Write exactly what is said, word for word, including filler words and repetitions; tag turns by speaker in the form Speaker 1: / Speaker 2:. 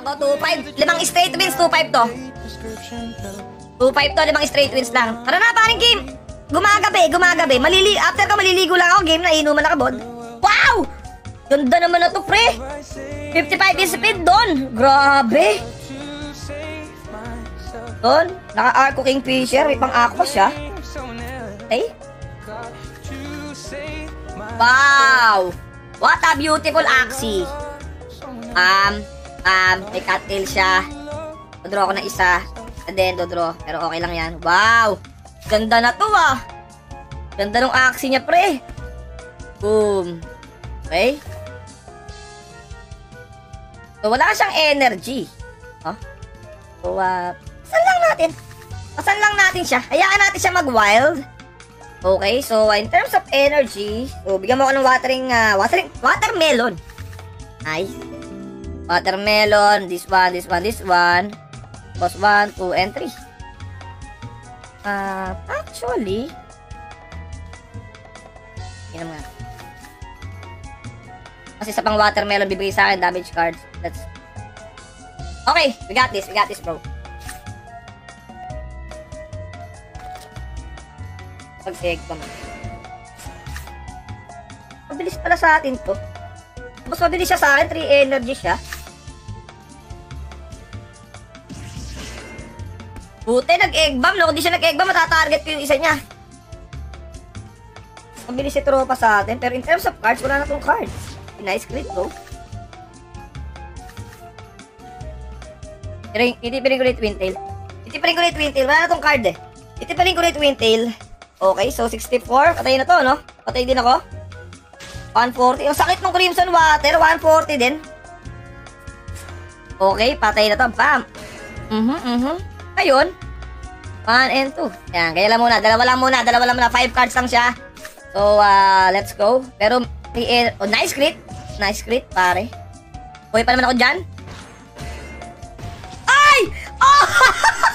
Speaker 1: to, two five. Limang straight wins, two five to. two five to, limang straight wins lang. Tara na, paring game. Gumagabi, gumagabi. Malili After ka maliligo lang ako, game na inuman na kabod. Wow! Ganda naman na to, pre. fifty-five speed doon. Grabe. Doon, naka-arco Kingfisher. May pang-aqua siya. Okay. Wow! What a beautiful Axie. Um, um, may cattail siya. Dodraw ko na isa. And then, dodraw. Pero okay lang yan. Wow! Ganda na to ah. Ganda ng Axie niya, pre. Boom. Okay. So, wala siyang energy. Huh? So, uh, pasan lang natin. Pasan lang natin siya. Hayaan natin siya mag-wild. Okay, so, uh, in terms of energy, so, bigyan mo ako ng watering, uh, watering, watermelon. Nice. Watermelon, this one, this one, this one. Tapos one, two, and three. Uh, actually, yun naman. Kasi sa pang watermelon, bibigay sa akin damage cards. That's... Okay, we got this, we got this, bro. Pag-egg pa man. Mabilis pala sa atin to. Mas mabilis siya sa akin, three energy siya. Buti, nag-egg bomb, no? Kung di siya nag-egg bomb, matatarget ko yung isa niya. Mabilis si tropa sa atin, pero in terms of cards, wala na tong cards. Nice crit, bro. Titipirin ko na yung Twin Tail. Titipirin ko na yung Twin Tail. Wala na tong card eh. Titipirin ko na yung Twin Tail. Okay, so sixty-four. Patay na to, no? Patay din ako. one forty. Yung sakit ng Crimson Water, one forty din. Okay, patay na to. Bam! Mhm, mhm. Ayun. one and two. Yan, kaya lang muna. Dalawa lang muna. Dalawa lang muna. five cards lang siya. So, uh, let's go. Pero, oh, nice crit. Nice crit, pare. Buhay pa naman ako dyan. Ay! Oh!